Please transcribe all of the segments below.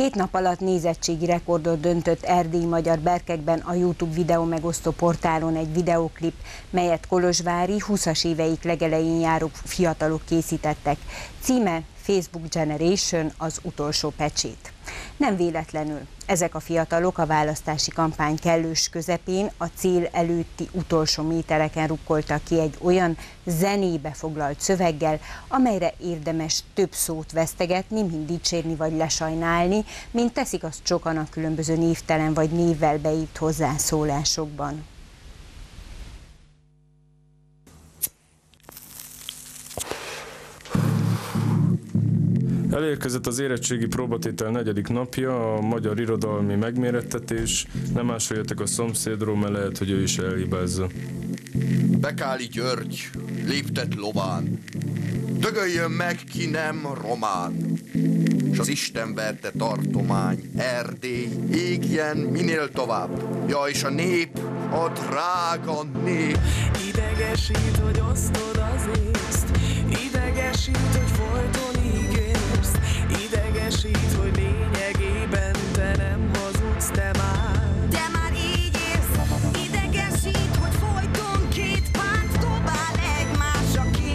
2 nap alatt nézettségi rekordot döntött erdélyi magyar berkekben a YouTube videó megosztó portálon egy videóklip, melyet kolozsvári 20-as éveik legelején járó fiatalok készítettek. Címe Facebook Generation, az utolsó pecsét. Nem véletlenül ezek a fiatalok a választási kampány kellős közepén a cél előtti utolsó métereken rukkoltak ki egy olyan zenébe foglalt szöveggel, amelyre érdemes több szót vesztegetni, mint dicsérni vagy lesajnálni, mint teszik azt sokan a különböző névtelen vagy névvel beírt hozzászólásokban. Elérkezett az érettségi próbatétel 4. napja, a magyar irodalmi megmérettetés. Nem másra jöttek a szomszédról, mert lehet, hogy ő is elhibázza. Bekáli György léptet lován, dögöljön meg, ki nem román, s az Isten verte tartomány, Erdély égjen minél tovább. Ja, és a nép, a drága nép. Idegesít, hogy osztod az észt, idegesít, hogy folyton ígérsz, idegesít, hogy lényegében te nem hazudsz, te már így érsz. Idegesít, hogy folyton 2 párt dobál egymásra, 2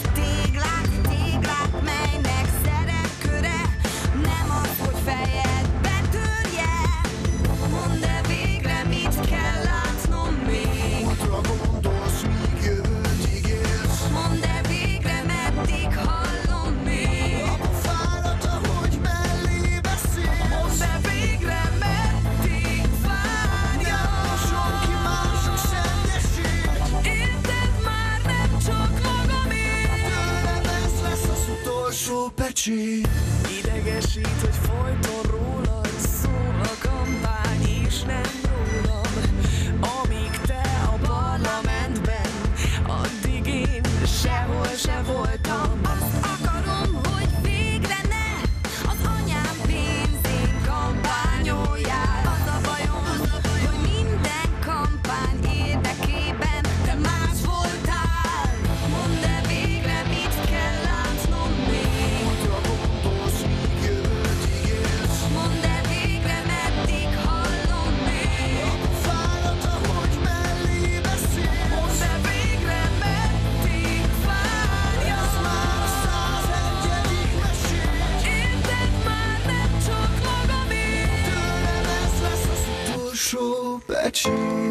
téglát, melynek szerepköre nem az, hogy fejed betörje. Mondd el végre, mit kell látnom még. Matra gondolsz, míg jövőt ígérsz. Mondd el végre, meddig hallom még. A pofárat, ahogy mellé beszélsz. Mondd el végre, meddig várjam. Senki mások szennyesít. Érted már, nem csak magamért. Tőlem ez lesz az utolsó pecsét. Idegesít, hogy folyton rólad szól a kampány, és nem rólam. Amíg te a parlamentben, addig én sehol se voltam. Azt akarom, hogy végre ne az anyám pénzén kampányoljál. Az a bajom, hogy minden kampány érdekében te más voltál. Mondd el végre, mit kell látnom még. Matra gondolsz, míg jövőt ígérsz. Mondd el végre, meddig hallom még. A pofárat, ahogy mellé beszélsz. Mondd el végre, meddig várjam. Ez már a 101. mesét. Érted már, nem csak magamért. Tőlem ez lesz az utolsó pecsét.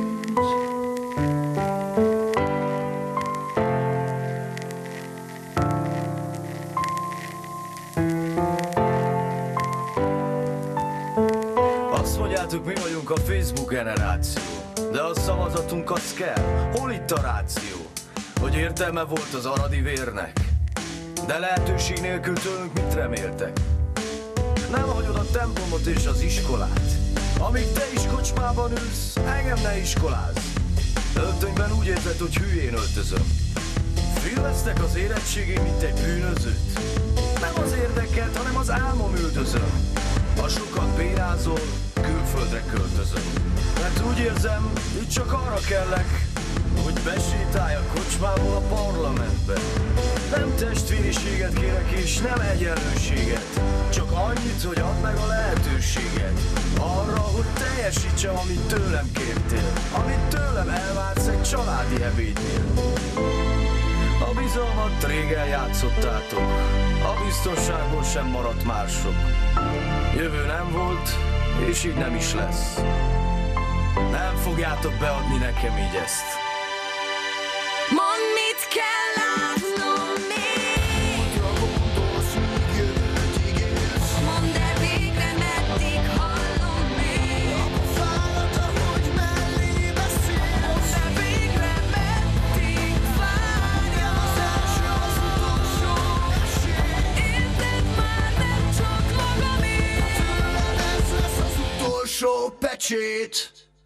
Azt mondjátok, mi vagyunk a Facebook generáció, de a szavazatunk az kell. Hol itt a ráció? Hogy értelme volt az aradi vérnek? De lehetőség nélkül tőlünk mit reméltek? Nem hagyod a templomot és az iskolát. Amíg te is kocsmában ülsz, engem ne iskolázz. Öltönyben úgy érzed, hogy hülyén öltözöm. Félveztek az érettségén, mint egy bűnözőt. Nem az érdekelt, hanem az álmom üldözöm. Ha sokat bérázol, külföldre költözöm. Mert úgy érzem, itt csak arra kellek, hogy besétálj a kocsmából a parlamentbe. Nem testvériséget kérek és nem egyenlőséget, csak annyit, hogy add meg a lehetőséget arra, hogy teljesítsem, amit tőlem kértél, amit tőlem elvársz egy családi ebédnél. A bizalmat régen játszottátok, a biztonságból sem maradt már sok. Jövő nem volt, és így nem is lesz. Nem fogjátok beadni nekem így ezt. Mondd, mit kell látnom még. Matra gondolsz, míg jövőt ígérsz. Mondd el végre, meddig hallom még. A pofárat, ahogy mellé beszélsz. Mondd el végre, meddig várjam. Az utolsó esély. Érted már, nem csak magamért. Tőlem ez lesz az utolsó pecsét.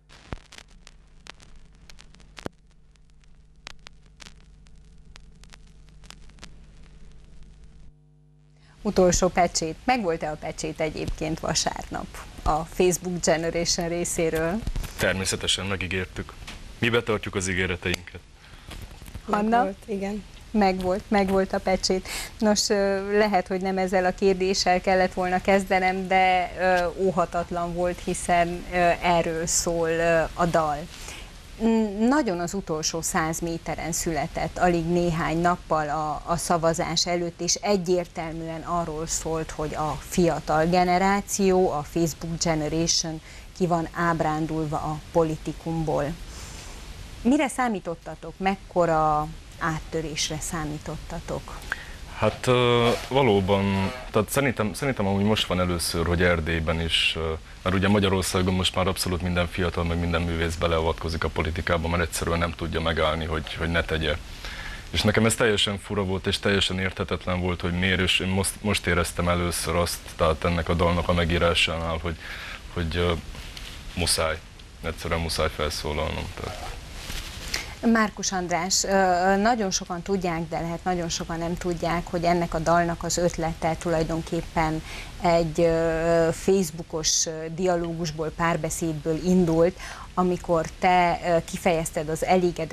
Utolsó pecsét. Megvolt-e a pecsét egyébként vasárnap a Facebook Generation részéről? Természetesen megígértük. Mi betartjuk az ígéreteinket. Hanna? Volt, igen. Megvolt a pecsét. Nos, lehet, hogy nem ezzel a kérdéssel kellett volna kezdenem, de óhatatlan volt, hiszen erről szól a dal. Nagyon az utolsó 100 méteren született, alig néhány nappal a szavazás előtt, és egyértelműen arról szólt, hogy a fiatal generáció, a Facebook Generation ki van ábrándulva a politikumból. Mire számítottatok? Mekkora áttörésre számítottatok? Hát valóban, tehát szerintem amúgy most van először, hogy Erdélyben is, mert ugye Magyarországon most már abszolút minden fiatal, meg minden művész beleavatkozik a politikába, mert egyszerűen nem tudja megállni, hogy ne tegye. És nekem ez teljesen fura volt, és teljesen érthetetlen volt, hogy miért, és én most éreztem először azt, tehát ennek a dalnak a megírásánál, hogy muszáj, egyszerűen muszáj felszólalnom. Tehát. Márkus András, nagyon sokan tudják, de lehet nagyon sokan nem tudják, hogy ennek a dalnak az ötlete tulajdonképpen egy Facebookos dialógusból, párbeszédből indult, amikor te kifejezted az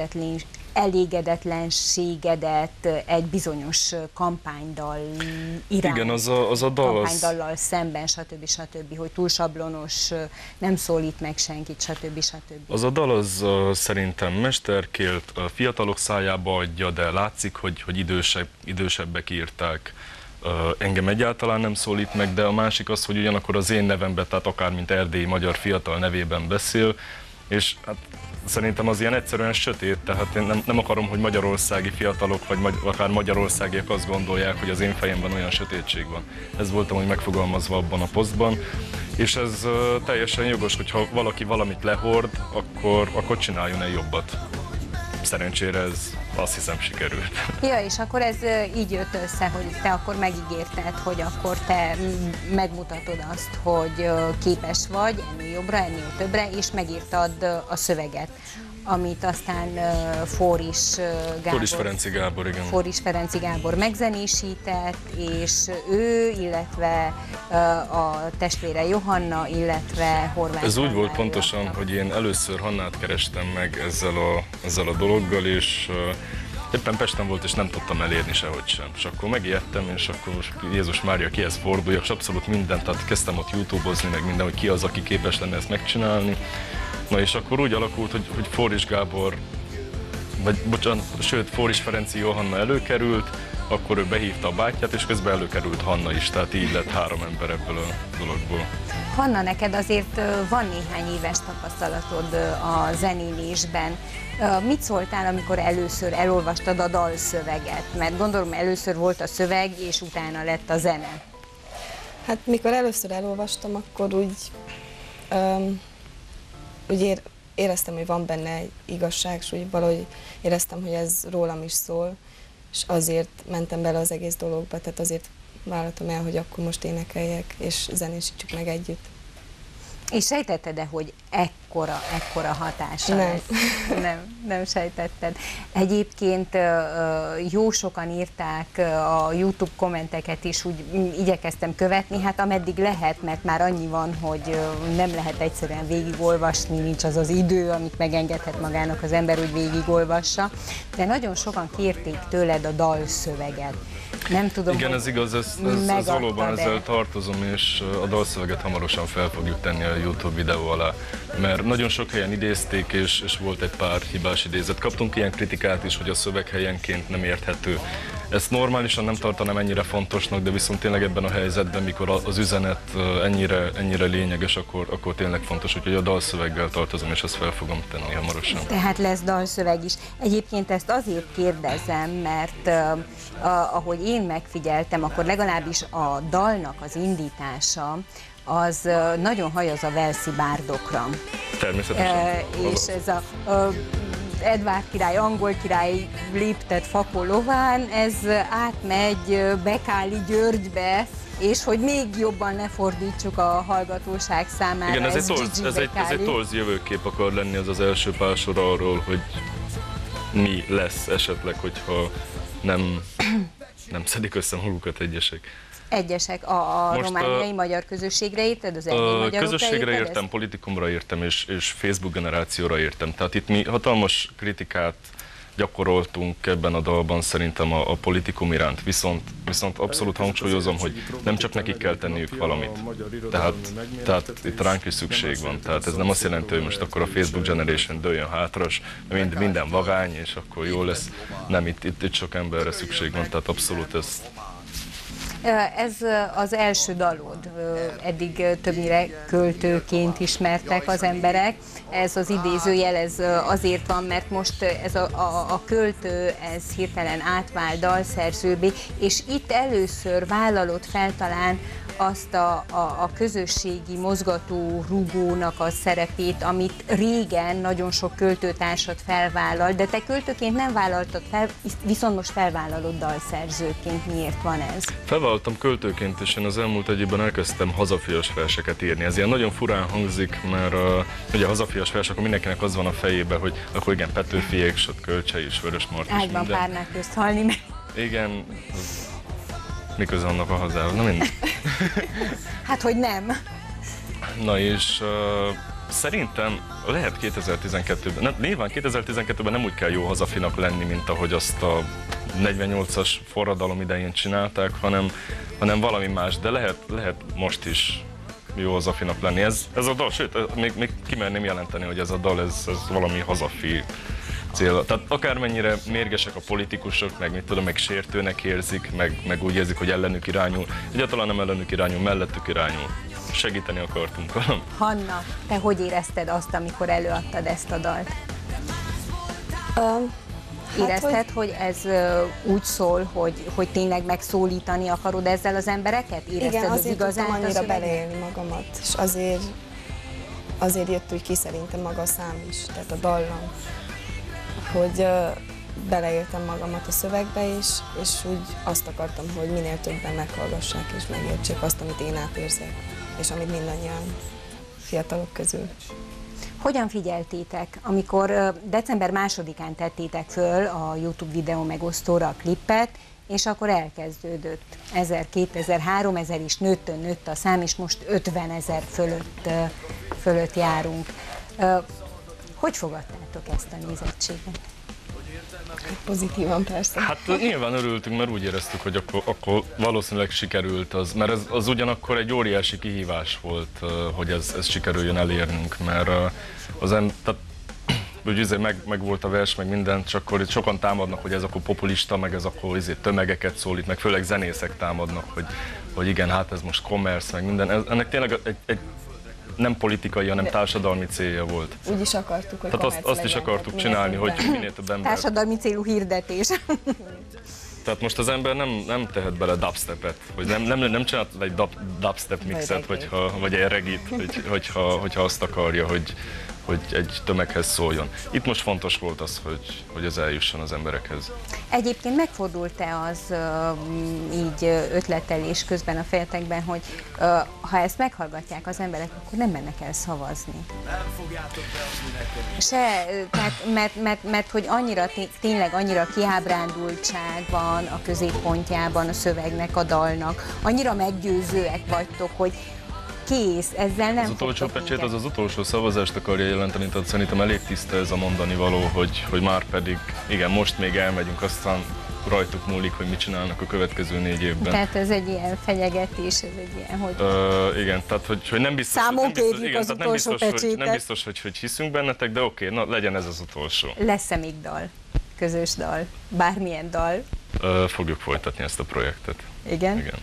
elégedetlenségedet egy bizonyos kampánydal iránt. Igen, az a dal kampánydallal szemben, stb., hogy túl sablonos, nem szólít meg senkit, stb. Az a dal az szerintem mesterkélt, fiatalok szájába adja, de látszik, hogy idősebbek írták. Engem egyáltalán nem szólít meg, de a másik az, hogy ugyanakkor az én nevemben, tehát akár mint erdélyi magyar fiatal nevében beszél, és hát szerintem az ilyen egyszerűen sötét, tehát én nem akarom, hogy magyarországi fiatalok, vagy akár magyarországiak azt gondolják, hogy az én fejemben olyan sötétség van. Ez volt amúgy megfogalmazva abban a posztban, és ez teljesen jogos, hogyha valaki valamit lehord, akkor csináljon egy jobbat. Szerencsére ez azt hiszem sikerült. Ja, és akkor ez így jött össze, hogy te akkor megígérted, hogy akkor te megmutatod azt, hogy képes vagy ennél jobbra, ennél többre, és megírtad a szöveget, amit aztán Fóris Ferenci Gábor megzenésített, és ő, illetve a testvére Johanna, illetve Horváth. Ez úgy volt pontosan, hogy én először Hannát kerestem meg ezzel a dologgal, és éppen Pesten volt, és nem tudtam elérni sehogy sem. És akkor megijedtem, és akkor most Jézus Mária, kihez forduljak, és abszolút mindent, tehát kezdtem ott YouTube-ozni, meg minden, hogy ki az, aki képes lenne ezt megcsinálni. Na és akkor úgy alakult, hogy Fóris Gábor, Fóris Ferenci Johanna előkerült, akkor ő behívta a bátyját, és közben előkerült Hanna is, tehát így lett 3 ember ebből a dologból. Hanna, neked azért van néhány éves tapasztalatod a zenélésben. Mit szóltál, amikor először elolvastad a dalszöveget? Mert gondolom először volt a szöveg, és utána lett a zene. Hát mikor először elolvastam, akkor úgy éreztem, hogy van benne egy igazság, és úgy valahogy éreztem, hogy ez rólam is szól, és azért mentem bele az egész dologba, tehát azért vállaltam el, hogy akkor most énekeljek, és zenésítsük meg együtt. És sejtetted-e, hogy ekkora hatása lesz? Nem sejtetted. Egyébként jó sokan írták a YouTube kommenteket is, úgy igyekeztem követni, hát ameddig lehet, mert már annyi van, hogy nem lehet egyszerűen végigolvasni, nincs az az idő, amit megengedhet magának az ember, hogy végigolvassa, de nagyon sokan kérték tőled a dalszöveget. Nem tudom, igen, ez igaz, ez valóban ezzel tartozom, és a dalszöveget hamarosan fel fogjuk tenni a YouTube videó alá, mert nagyon sok helyen idézték, és volt egy pár hibás idézet. Kaptunk ilyen kritikát is, hogy a szöveg helyenként nem érthető. Ezt normálisan nem tartanám ennyire fontosnak, de viszont tényleg ebben a helyzetben, mikor az üzenet ennyire lényeges, akkor tényleg fontos, hogy a dalszöveggel tartozom, és ezt fel fogom tenni hamarosan. Tehát lesz dalszöveg is. Egyébként ezt azért kérdezem, mert ahogy én megfigyeltem, akkor legalábbis a dalnak az indítása az nagyon hajaz a velszi bárdokra. Természetesen. És ez a Edvárd király, angol király léptet fakó lován, ez átmegy Bekáli Györgybe, és hogy még jobban lefordítsuk a hallgatóság számára. Igen, ez egy torz jövőkép akar lenni, ez az első pár sor arról, hogy mi lesz esetleg, hogyha nem szedik össze magukat egyesek. Egyesek a romániai magyar közösségre érted? Az erdélyi magyarokra közösségre érted? értem, politikumra értem, és Facebook generációra értem. Tehát itt mi hatalmas kritikát gyakoroltunk ebben a dalban szerintem a politikum iránt, viszont abszolút hangsúlyozom, hogy nem csak nekik kell tenniük valamit. Tehát itt ránk is szükség van. Tehát ez nem azt jelenti, hogy most akkor a Facebook Generation dőljön hátra, és minden vagány, és akkor jó lesz. Nem, itt sok emberre szükség van, tehát abszolút ez. Ez az első dalod, eddig többnyire költőként ismertek az emberek. Ez az idézőjel, ez azért van, mert most ez a költő, ez hirtelen átvált dalszerzőbbé, és itt először vállalod fel talán azt a közösségi mozgató rugónak a szerepét, amit régen nagyon sok költőtársad felvállal, de te költőként nem vállaltad fel, viszont most felvállalod dalszerzőként. Miért van ez? Felvállaltam költőként, és én az elmúlt egy évben elkezdtem hazafias verseket írni. Ez ilyen nagyon furán hangzik, mert ugye a hazafias vers, akkor mindenkinek az van a fejében, hogy akkor igen, Petőfiék, s ott Kölcsey és Vörösmarty és Ágyban minden. párnák közt halni meg. Igen, miközben annak a hazához, na mindegy. Hát, hogy nem. Na és szerintem lehet 2012-ben, nyilván 2012-ben nem úgy kell jó hazafinak lenni, mint ahogy azt a 48-as forradalom idején csinálták, hanem valami más, de lehet most is jó hazafinak lenni. Ez a dal, sőt, még kimerném jelenteni, hogy ez a dal, ez valami hazafi cél. Tehát akármennyire mérgesek a politikusok, meg mit tudom, meg sértőnek érzik, meg úgy érzik, hogy ellenük irányul. Egyáltalán nem ellenük irányul, mellettük irányul. Segíteni akartunk valamit. Hanna, te hogy érezted azt, amikor előadtad ezt a dalt? Érezted, hogy ez úgy szól, hogy tényleg megszólítani akarod ezzel az embereket? Érezted Igen, az azért igazát tudtam annyira a szövegben? beleélni magamat, és azért jött úgy ki szerintem maga a szám is, tehát a dallam, hogy beleéltem magamat a szövegbe, és úgy azt akartam, hogy minél többen meghallgassák és megértsék azt, amit én átérzek, és amit mindannyian fiatalok közül. Hogyan figyeltétek, amikor december 2-án tettétek föl a YouTube videó megosztóra a klippet, és akkor elkezdődött 1000, 2000, 3000 is nőtt a szám, és most 50 000 fölött járunk. Hogy fogadtátok ezt a nézettséget? Pozitívan persze. Hát nyilván örültünk, mert úgy éreztük, hogy akkor valószínűleg sikerült az, mert az ugyanakkor egy óriási kihívás volt, hogy ez sikerüljön elérnünk, mert tehát úgy meg volt a vers, meg minden, csak akkor itt sokan támadnak, hogy ez akkor populista, meg ez akkor tömegeket szólít, meg főleg zenészek támadnak, hogy igen, hát ez most commerce, meg minden. Ennek tényleg egy nem politikai, hanem társadalmi célja volt. Úgy is akartuk, hogy tehát azt is akartuk csinálni, hogy minél több ember. Társadalmi célú hirdetés. Tehát most az ember nem tehet bele dubstepet, vagy nem csinált egy dubstep mixet, vagy egy regit, hogyha azt akarja, hogy egy tömeghez szóljon. Itt most fontos volt az, hogy ez eljusson az emberekhez. Egyébként megfordult-e az így ötletelés közben a fejetekben, hogy ha ezt meghallgatják az emberek, akkor nem mennek el szavazni? Nem fogjátok beadni nekem. Tehát, mert hogy tényleg annyira kiábrándultság van a középpontjában a szövegnek, a dalnak, annyira meggyőzőek vagytok, hogy kész, ezzel nem az utolsó fogtok pecsét, minket. az utolsó szavazást akarja jelenteni, tehát szerintem elég tiszta ez a mondani való, hogy már pedig, igen, most még elmegyünk, aztán rajtuk múlik, hogy mit csinálnak a következő 4 évben. Tehát ez egy ilyen fenyegetés, ez egy ilyen, hogy... Igen, tehát hogy nem biztos, Számon kérjük az utolsó pecsétet. nem biztos, hogy hiszünk bennetek, de oké, na legyen ez az utolsó. Lesz-e még dal? Közös dal? Bármilyen dal? Fogjuk folytatni ezt a projektet. Igen? Igen.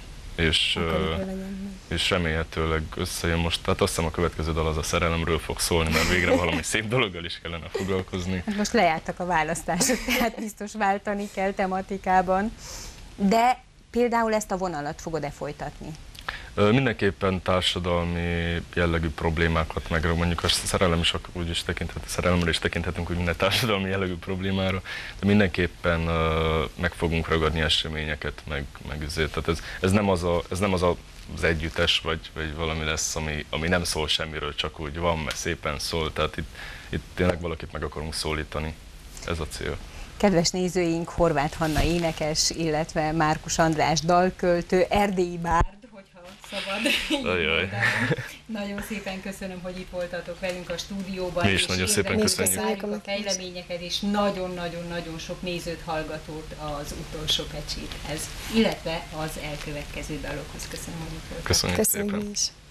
És remélhetőleg összejön most, tehát azt hiszem a következő dal az a szerelemről fog szólni, mert végre valami szép dologgal is kellene foglalkozni. Hát most lejártak a választások, tehát biztos váltani kell tematikában. De például ezt a vonalat fogod-e folytatni? Mindenképpen társadalmi jellegű problémákat, meg mondjuk a szerelem is úgy is tekinthető, szerelemre is tekinthetünk, hogy minden társadalmi jellegű problémára, de mindenképpen meg fogunk ragadni eseményeket, meg tehát ez nem az az együttes, vagy valami lesz, ami nem szól semmiről, csak úgy van, mert szépen szól, tehát itt tényleg valakit meg akarunk szólítani, ez a cél. Kedves nézőink, Horváth Hanna énekes, illetve Márkus András dalköltő, erdélyi bárd, hogyha szabad. Ajaj. Nagyon szépen köszönöm, hogy itt voltatok velünk a stúdióban. Mi is nagyon szépen köszönjük. Várjuk a fejleményeket, és nagyon-nagyon-nagyon sok nézőt, hallgatót az utolsó pecséthez, illetve az elkövetkező dalokhoz. Köszönöm, hogy itt voltatok. Köszönjük Köszönjük szépen. is.